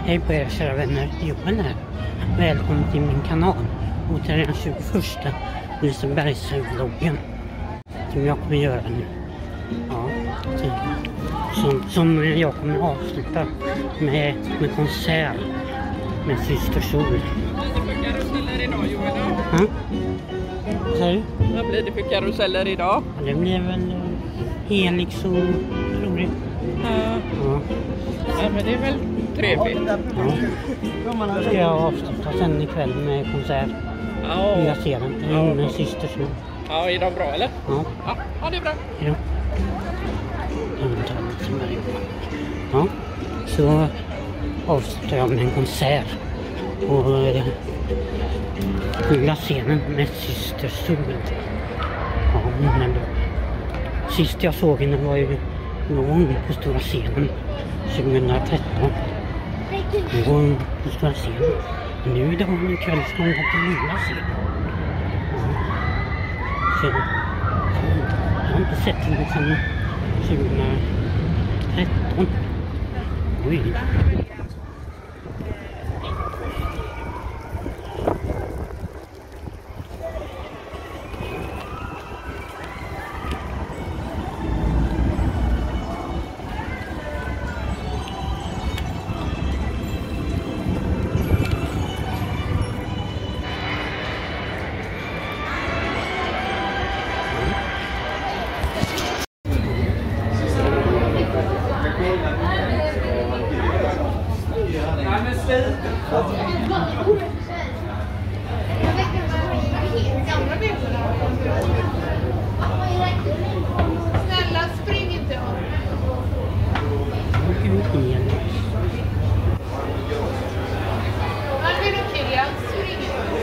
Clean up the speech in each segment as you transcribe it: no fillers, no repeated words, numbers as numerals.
Hej på er kära vänner, Johan här. Välkommen till min kanal och till den 21 Lisebergsvloggen som jag kommer göra nu. Ja, som jag kommer avsluta med konsert med Syster Sol. Vad blir det för karuseller idag, Johan? Ja? Så? Vad blir det för karuseller idag? Ja, det blir väl Helix och roligt. Ja, men det är väl trevligt. Ja. Då ska jag avsluta sen ikväll med konsert. Ja. Jag ser den med Syster Sol. Ja, är de bra eller? Ja. Ja, det är bra. Ja. Ja, så avslutar jag med en konsert på lilla scenen med Syster Sol. Ja, hon är bra. Sist jag såg henne var ju någon på stora scenen 2013. Hon på stora scenen. Men nu idag ikväll ska hon gå på lilla scenen. Ja. Så jag har inte sett henne sedan 2013. Oj. Snälla, spring inte. Varför är du Kilian? Spring inte.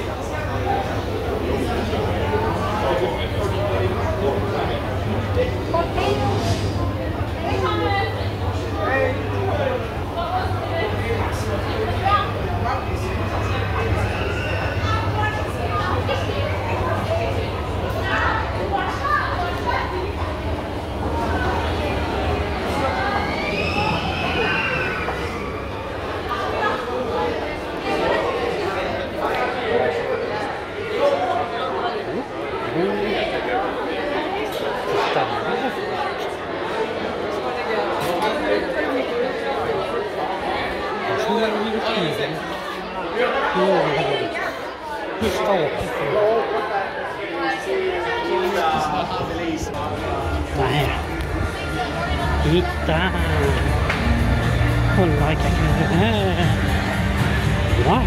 Nej. Titta. Kolla vilka kul. Wow.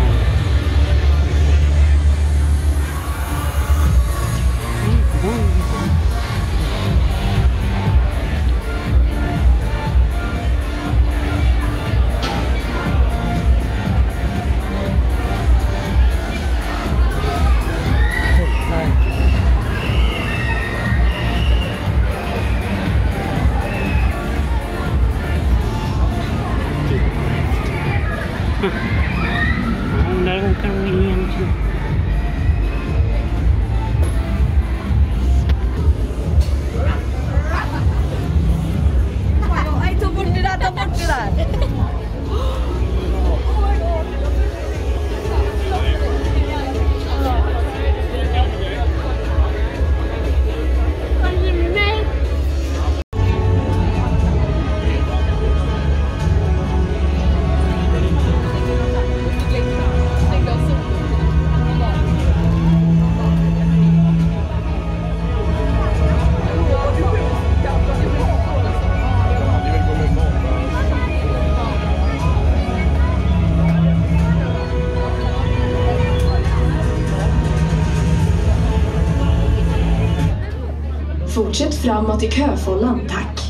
Där åker de igen. Nej, ta bort det där, ta bort det där. Fortsätt framåt i köfållan, tack.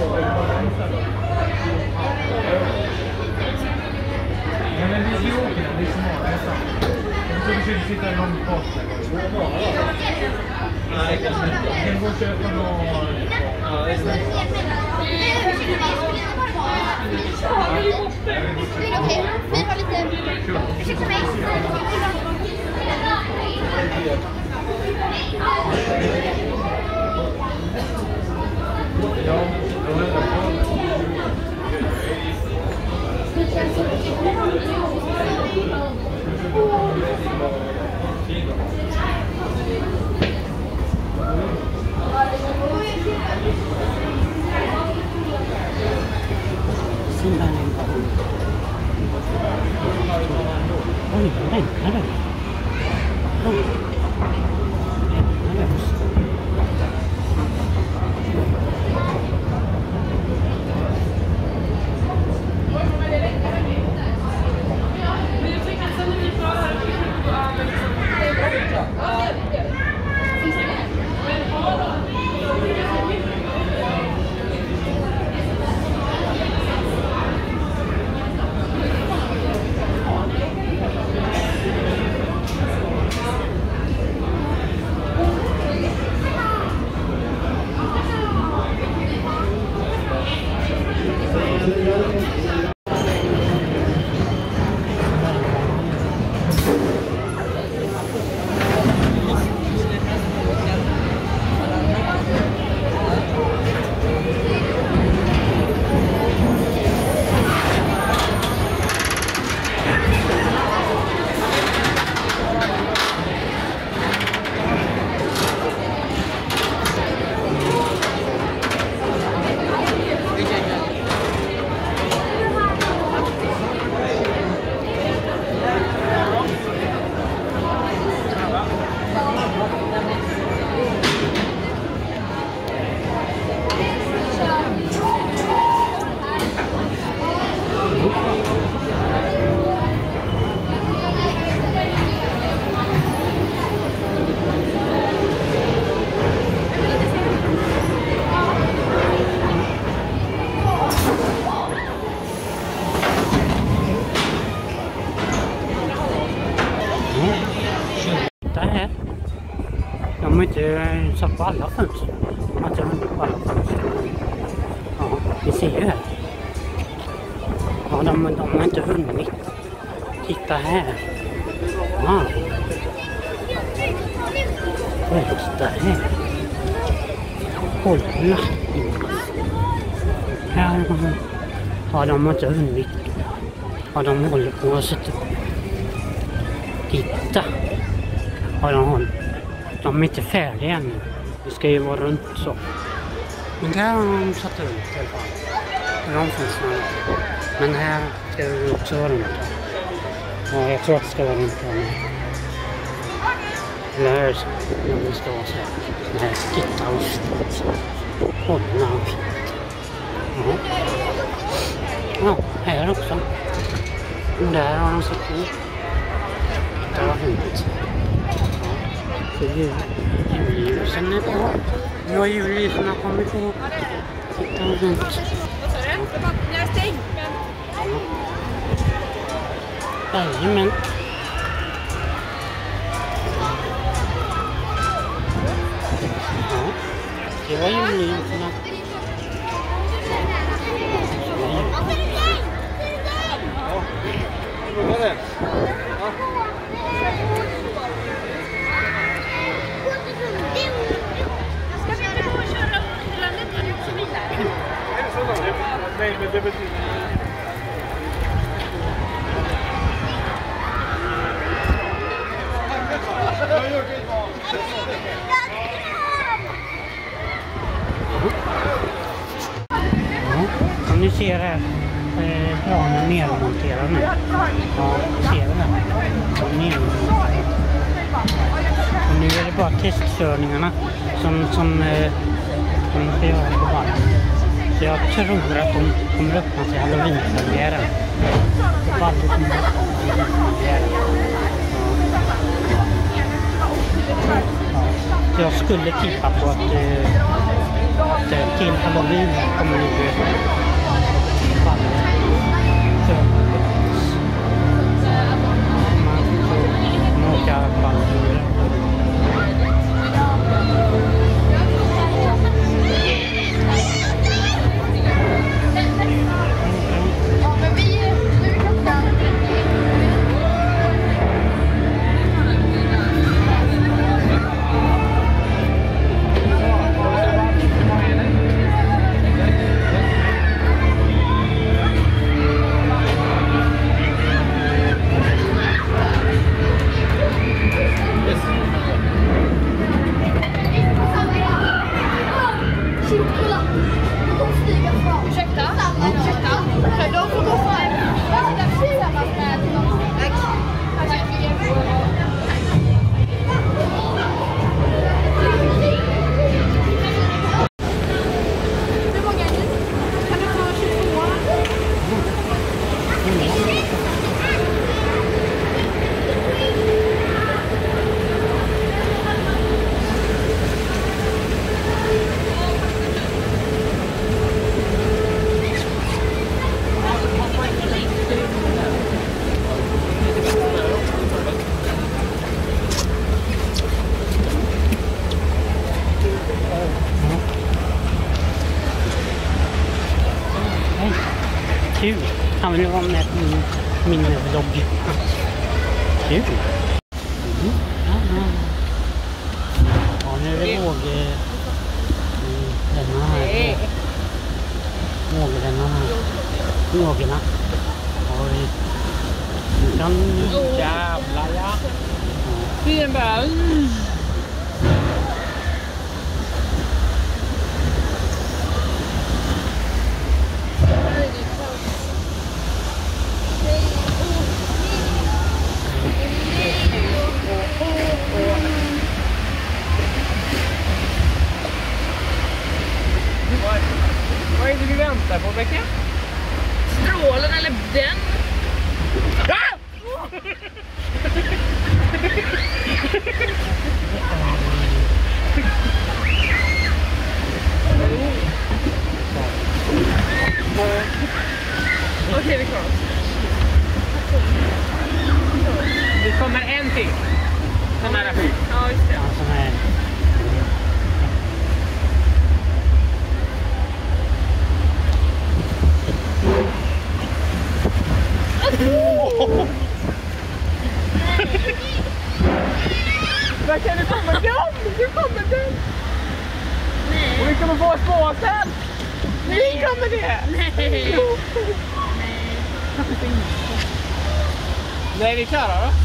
Men vi åker liksom nästan. Jag försöker sitta långt bort. Nej, den går att köpa någon. Ja, det är så. Okej, vi har lite... Ursäkta mig. Ja, då är det kvar. Oj, vad regnar det? Oj. De har inte satt på alla fönster. De har inte hunnit på alla fönster. Ja, vi ser ju här. Ja, de har inte hunnit. Titta här. Ja. Oj, titta här. Kolla. Här. Ja, de har inte hunnit. Ja, de håller på att sätta. Titta. Ja, de är inte färdiga ännu. Det ska ju vara runt så. Men där har de satt runt i alla fall. De finns några. Men här ska det också vara runt. Ja, jag tror att det ska vara runt här med. Eller här ska vara så här. Den här skittoast. Kolla vad fint. Ja. Ja, här också. Och där har de satt på. Det var fint. Julljusen är på. Nu har julljusen kommit på. Titta och runt. Vad sa du? Jag är stängd. Jajamän. Ja, det var julljusen. Nej, men det betyder... Som ni ser här, planen nedmonterad nu. Ja, ser det här. Nedmonterad. Och nu är det bara testkörningarna som de ska göra på varje. Så jag tror att de kommer öppna till Halloween-premiären. Så varje kommer öppna till Halloween-premiären. Så jag skulle tippa på att till Halloween kommer nu falla man åka ballor. Kul. Han vill vara med på min vlogg. Kul. Ja, nu är det denna här. Vågorna. Oj. Nu kan... Jävlar, ja. Fin bara. Vad är det vi väntar på, Becka? Strålen eller den? Okej, vi klarar oss. Det kommer en till. Den här är fint. Ja, just det. Sån här. Vad kan du komma den? Du kommer den. Och vi kommer få oss båten. Vi kommer det. Nej. Nej, vi klarar då.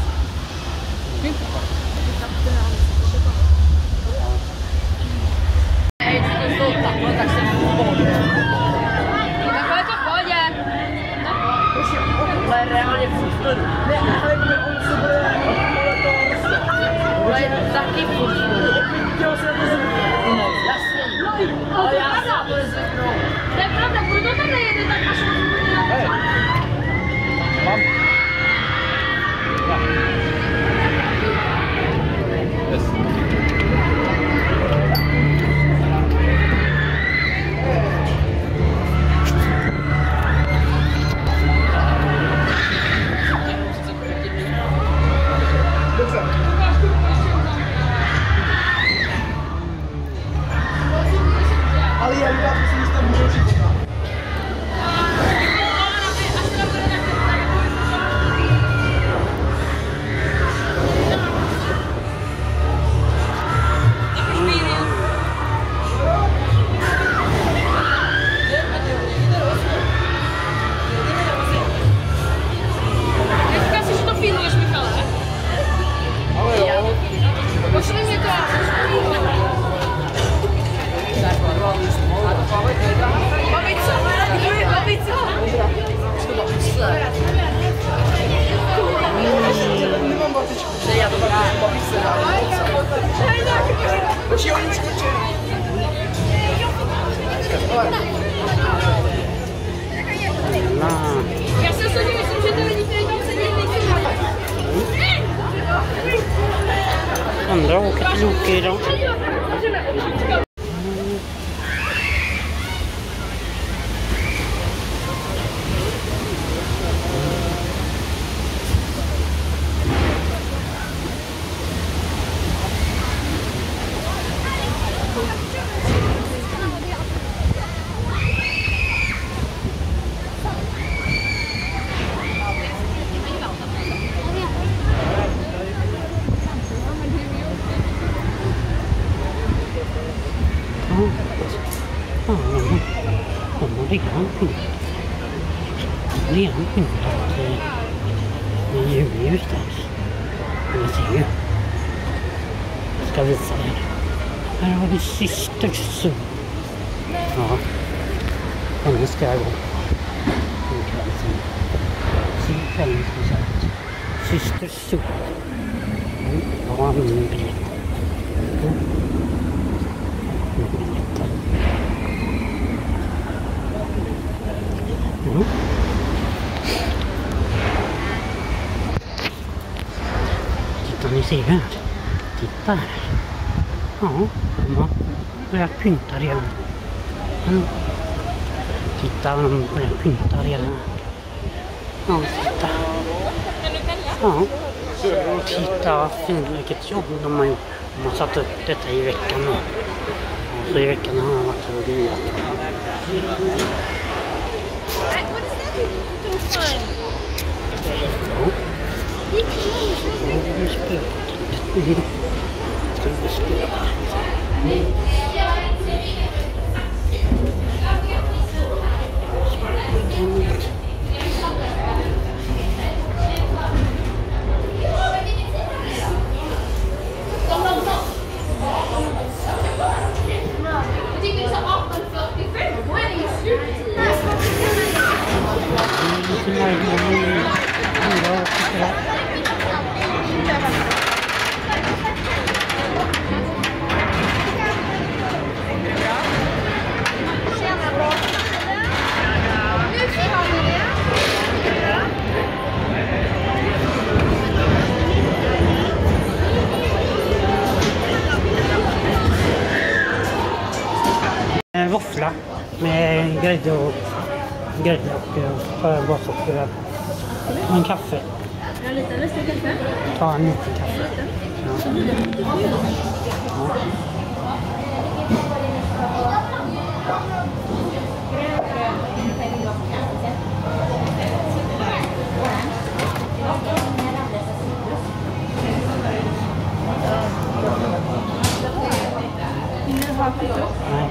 Andra åker till Loke idag. redan pyntat. Redan pyntat med julljus där. Ni ser ju. Jag ska visa er. Här har vi Syster Sol. Ja. Henne ska jag gå. Kvällskonsert. Syster Sol. Ja, min biljett. Titta, ni ser här. Titta här. Ja, de har börjat pynta redan. Titta, de börjar pynta redan. Ja, titta. Ja. Titta, vilket jobb de har gjort. De har satt upp detta i veckan. Ja, så i veckan har jag varit och grejat. Våffla med grädde och bassocker och en kaffe. En liten eller stor kaffe? Ta en liten kaffe. Vill du ha kvitto? Nej.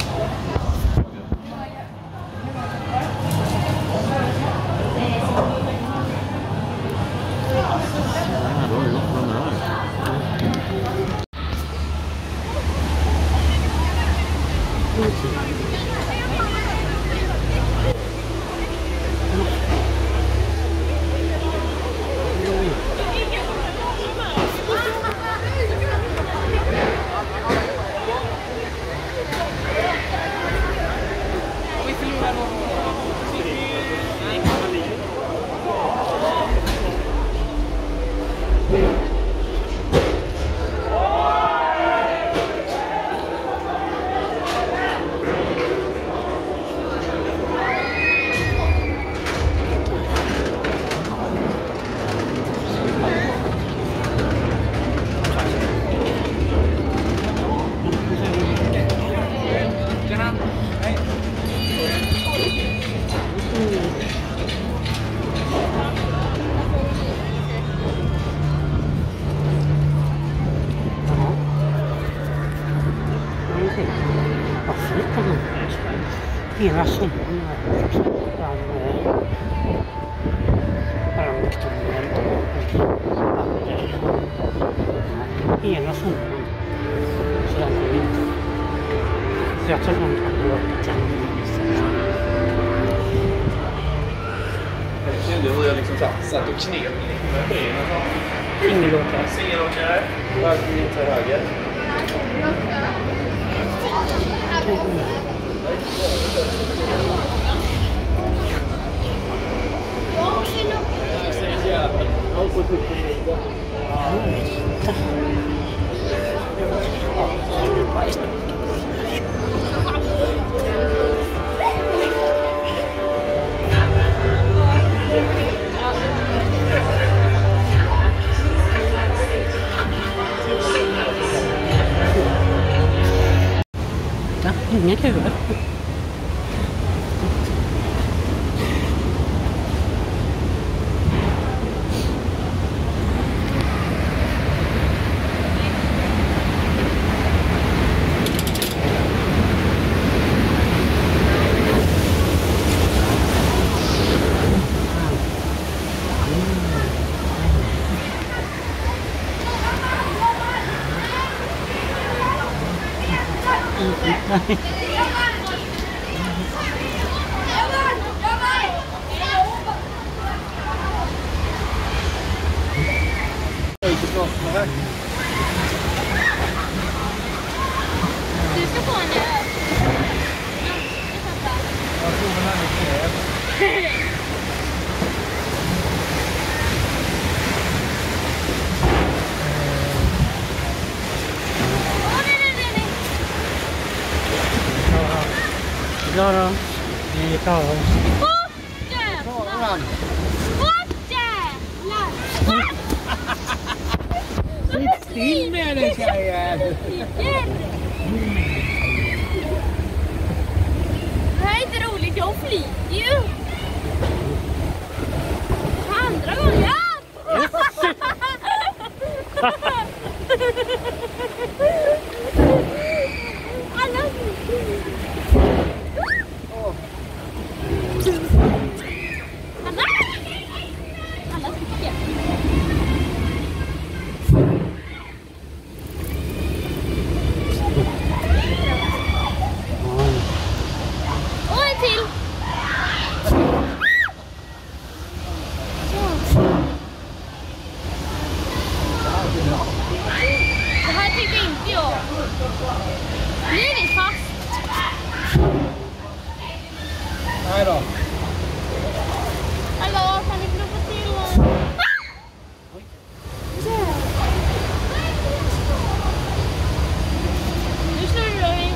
Hela sommaren hela sommaren så den är inte. Så jag tror de kan gå upp till kände hur jag liksom satt och knep med benen. Singelåkare. Singelåkare. Varför till höger? Inga kulor. Du ska få en öl. Jag tror den här är kräv. Ja då. Vi tar oss. Jävlar! Jävlar! Sitt still med dig, tjejen! Det här är inte roligt, jag flyger ju! Andra gången! Alla tycker. Och en till. Det här tycker inte jag. Blir ni fast? Nej då. Hallå, kan ni knuffa till? Nu snurrar vi.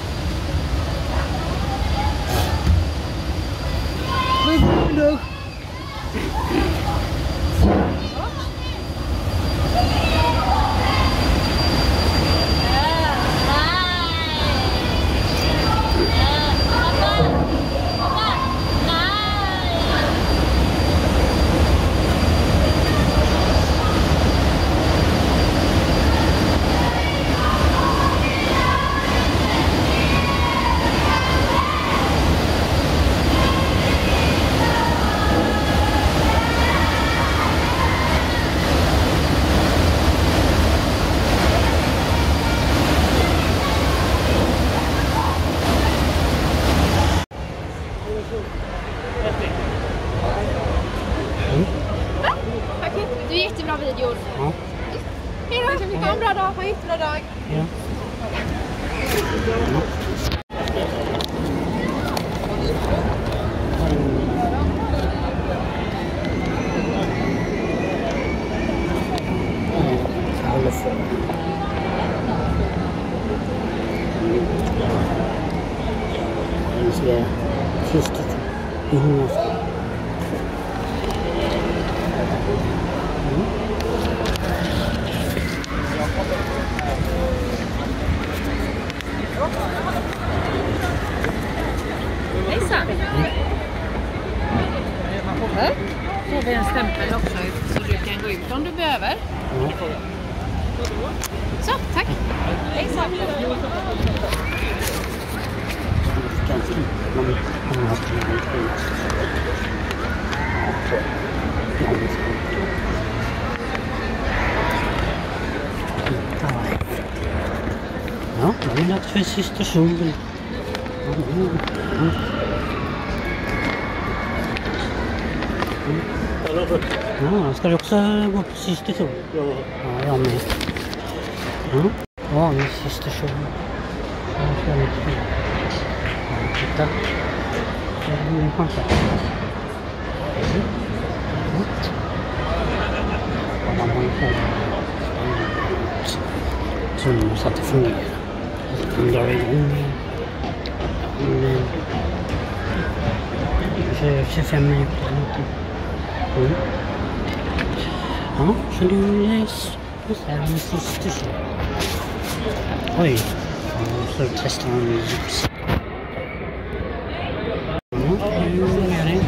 Du är jättebra videor. Ja. Hej då! Ha en bra dag. Ha en jättebra dag. Ja. Hejsan! Här får vi en stämpel också så du kan gå ut om du behöver. Så, tack! Hejsan! Ja, det är dags för sista sol. Ja, ska du också gå på sista sol? Ja, jag med. Ja, min sista sol. Ja, ska vi titta. Det är min chansa. Ja, man har ju på. Så att det fungerar. Den drar igång. 25 minuter eller någonting. Ja, så nu är det sista så. Oj, så testar man gips. Ja, nu är det.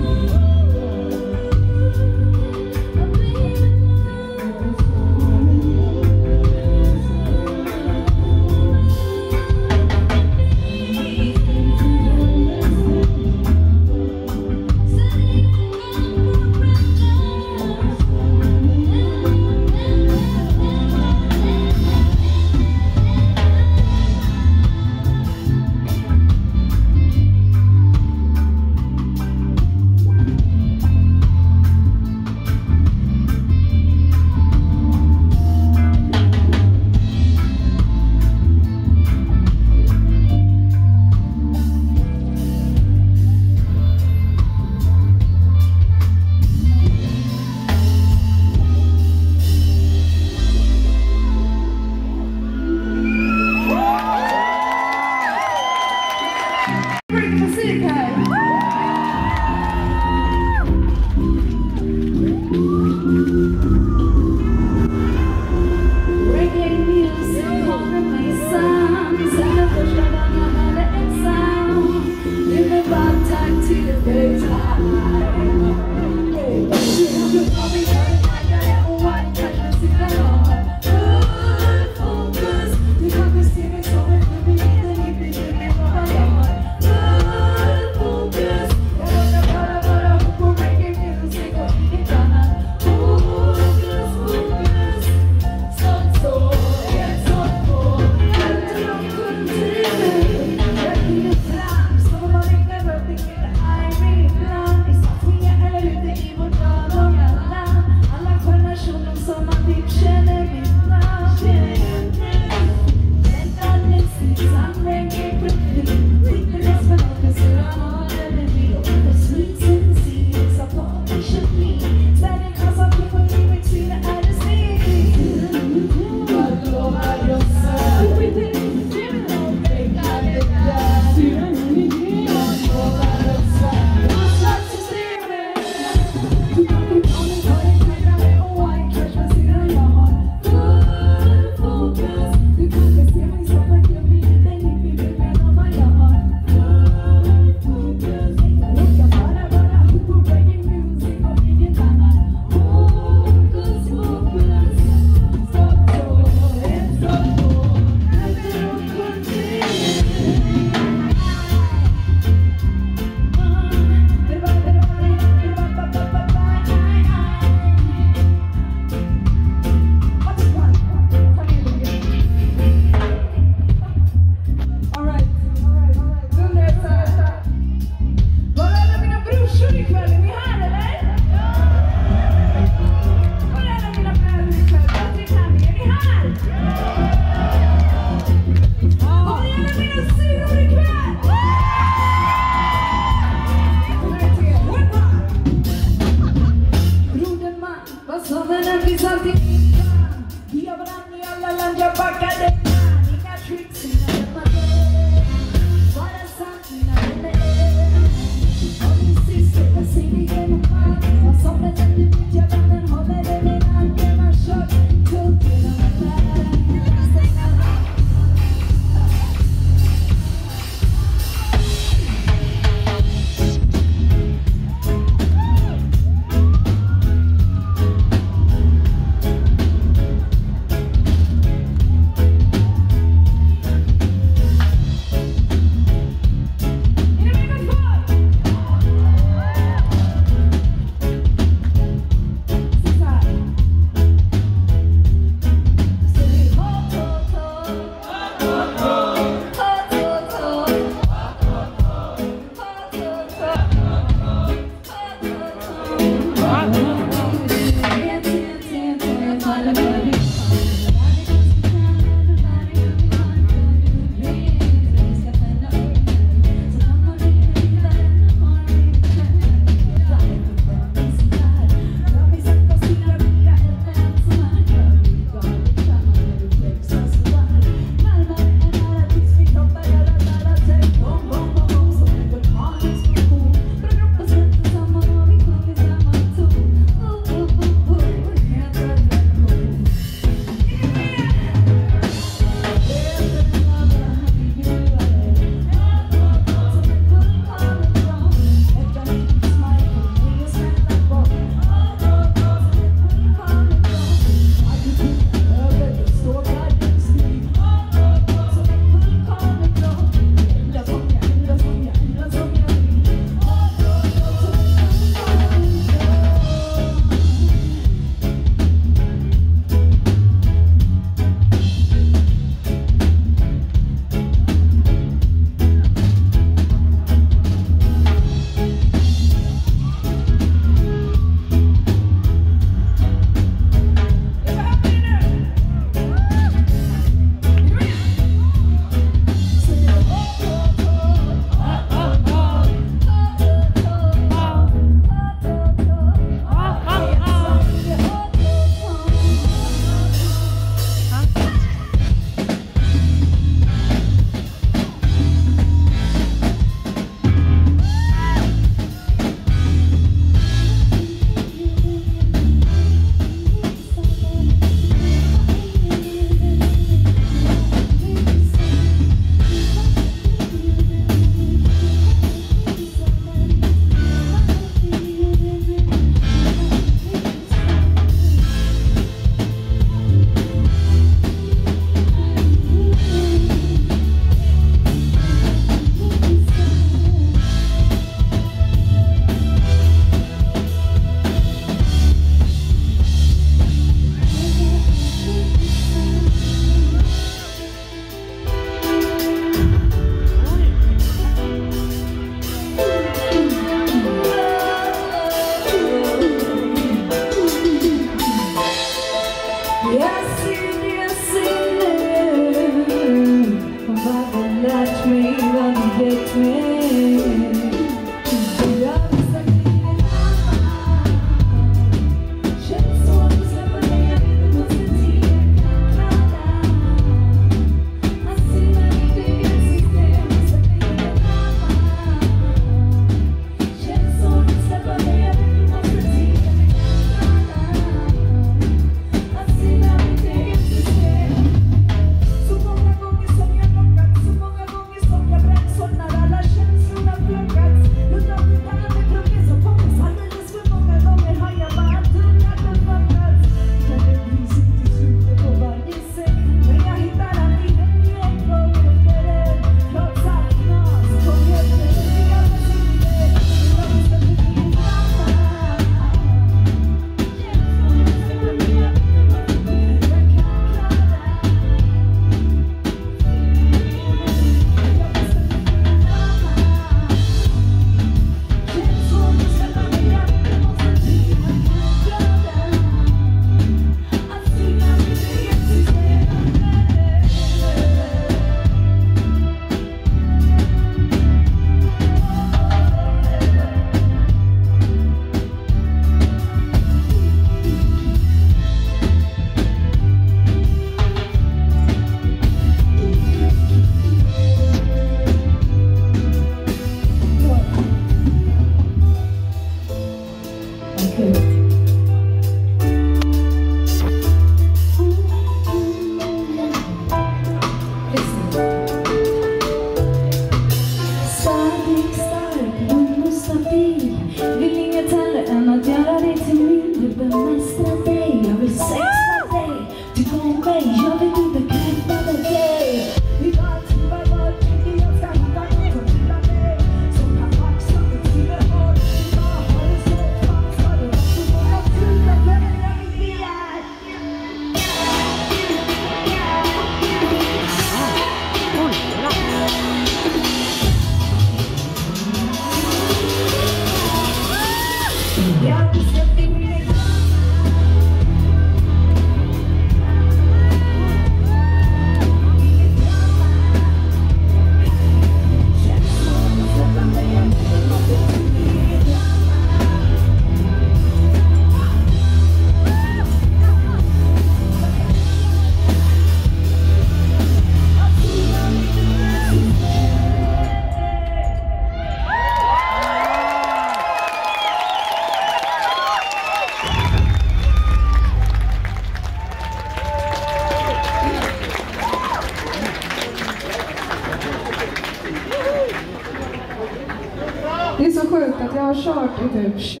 sjukt att jag har kört i typ.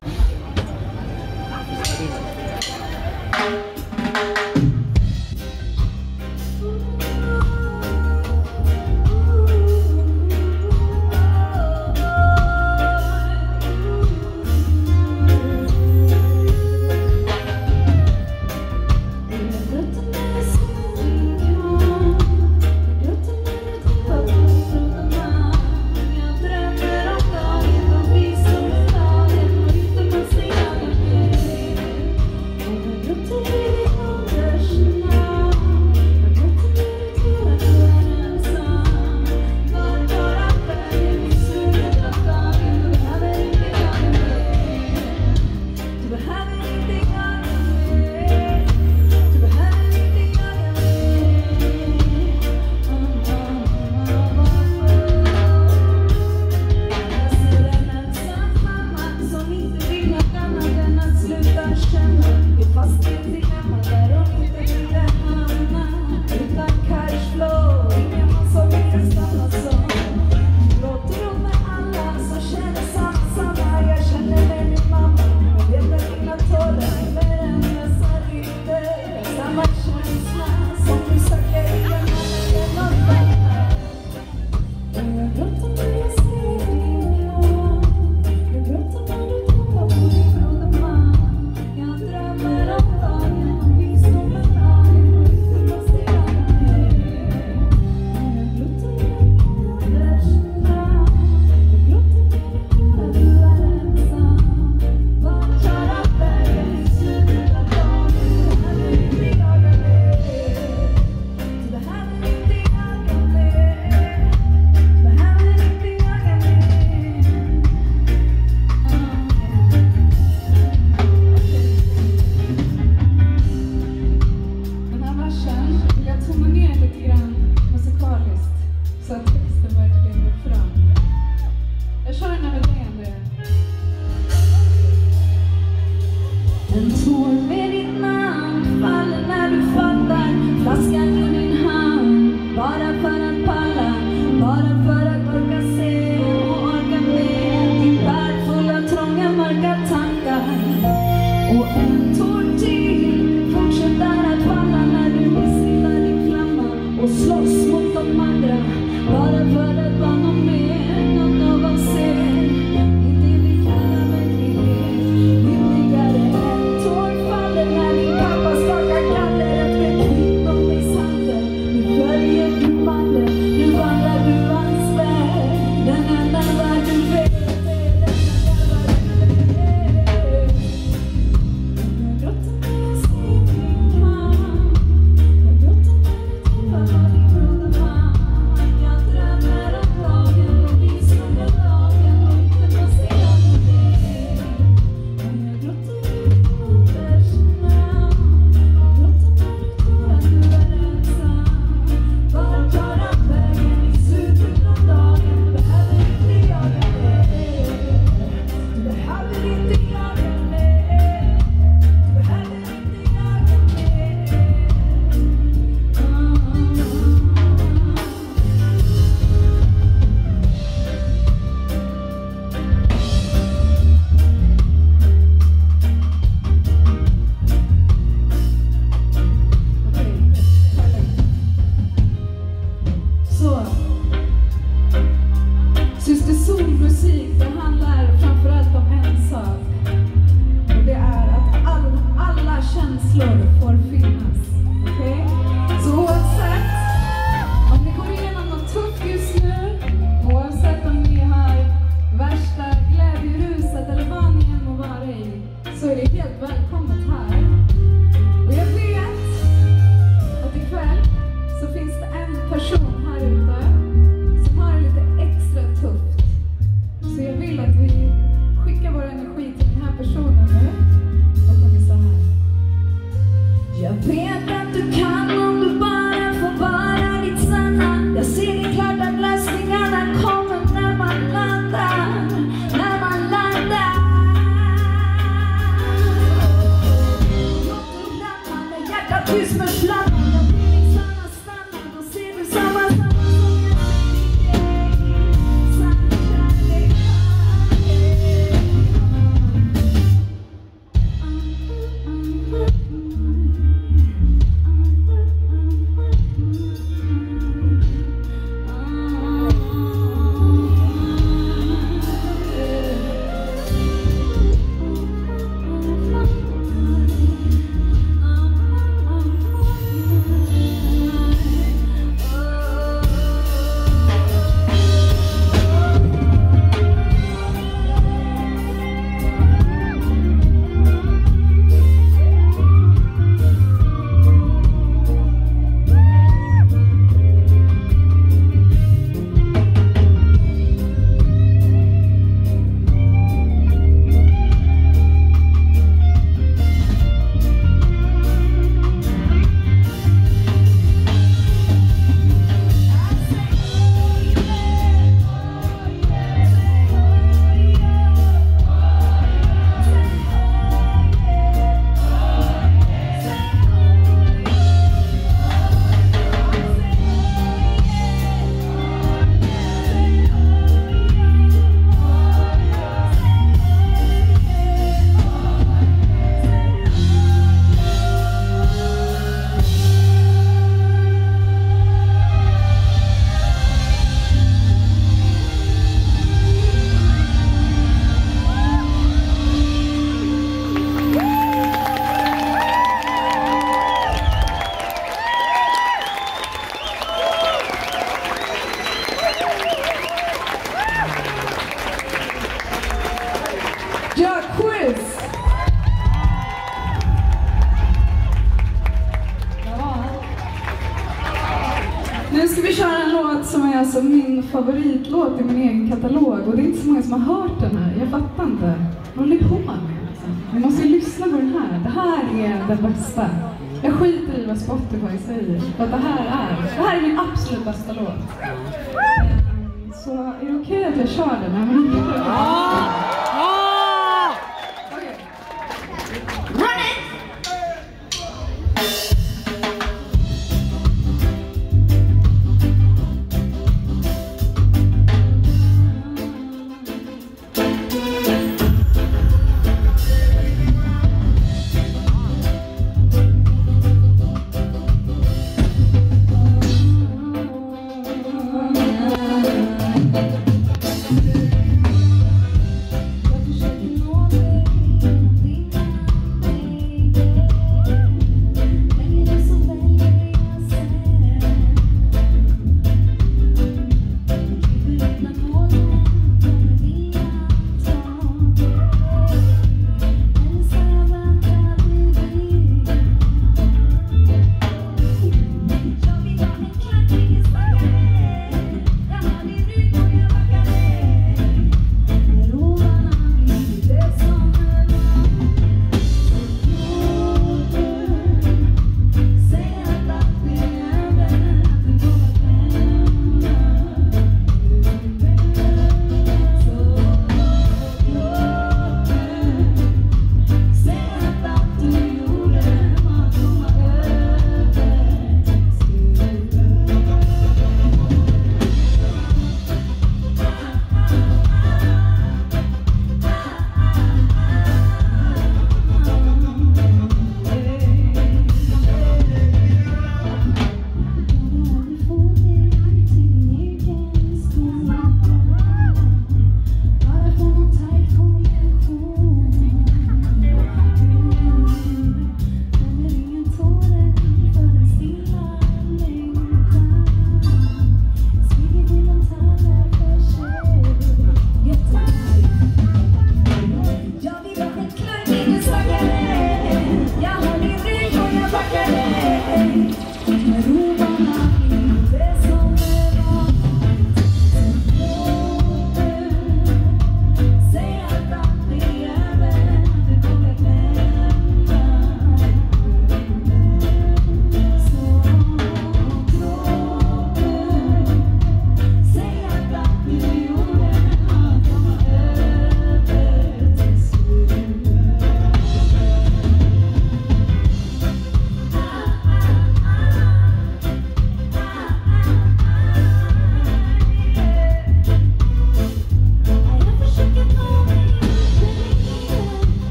Nu ska vi köra en låt som är alltså min favoritlåt i min egen katalog. Och det är inte så många som har hört den här. Jag fattar inte. Vad håller ni på med? Ni måste ju lyssna på den här. Det här är det bästa. Jag skiter i vad Spotify säger. För att det här är min absolut bästa låt. Så är det okej att jag kör den? Men inte det.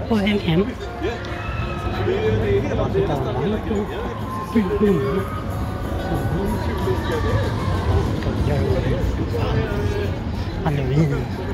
på väg hem. Halloween.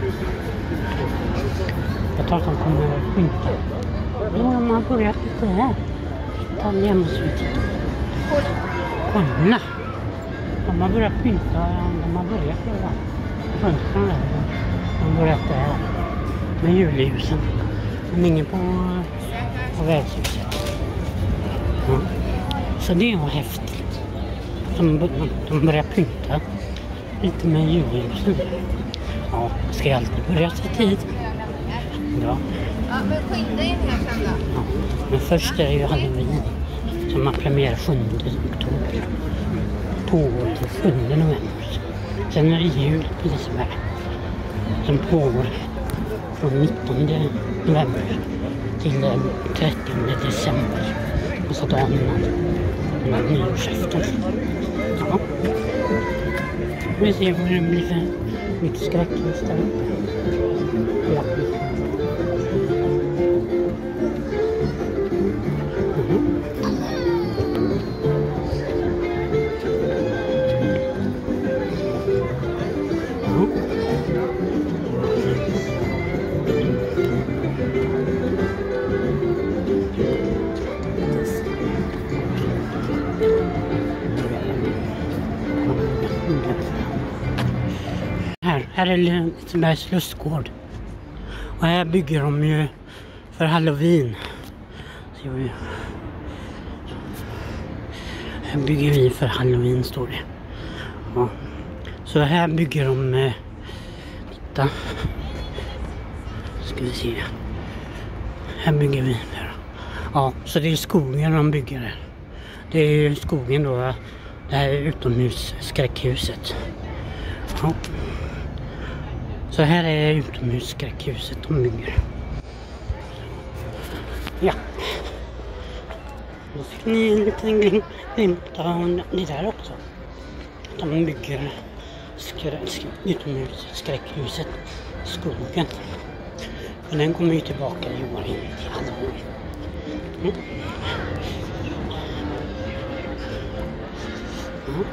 Jag tror att de kommer att skynda. Jo, de har börjat lite här. Italien måste vi titta. Kolla! De har börjat skynda. De har börjat göra fönstren där. De har börjat där med julhusen. Men ingen på värdshuset. Ja. Så det var häftigt. De börjar pynta lite med julhusen. Ja, ska jag alltid börja ta tid. Ja. Ja, men skynda in här sen då. Ja. Men först är det ju Halloween som har premiär 7 oktober. Pågår till 7 november. Sen är det jul på Liseberg. Som pågår från 19 november till 30 december. Och så dagen innan nyårsafton. Ja. Vi ser vad det blir för mycket skräckljus där uppe. Ja. Här är Lisebergs lustgård. Och här bygger de ju för Halloween. Här bygger vi för Halloween, står det. Ja. Så här bygger de... titta. Ska vi se. Här bygger vi. Ja, så det är skogen de bygger här. Det är ju skogen då. Det här är utomhusskräckhuset. Ja. Så här är utomhusskräckhuset de bygger. Ja. Då fick ni en liten glimt av det där också. De bygger utomhusskräckhuset i skogen. Och den kommer ju tillbaka i år in till Halloween. Mm. Mm.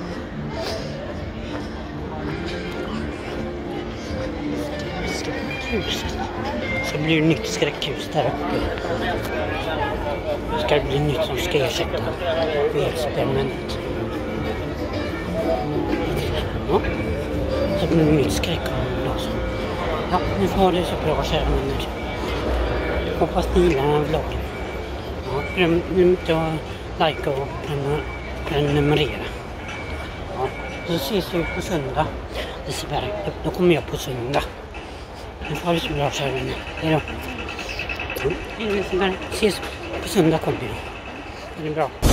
Så blir det nytt skräckhus där uppe. Det ska bli nytt som ska ersätta experimentet. Ja. Så blir det nytt skräckhus också. Ja, ni får ha det så bra, kära vänner. Hoppas ni gillar den här vloggen. Ja, glöm inte att likea och prenumerera. Ja, så ses vi på söndag. Då kommer jag på söndag. Nu får vi så bra, kära vänner. Hejdå. Ses på söndag kommer vi. Det är bra.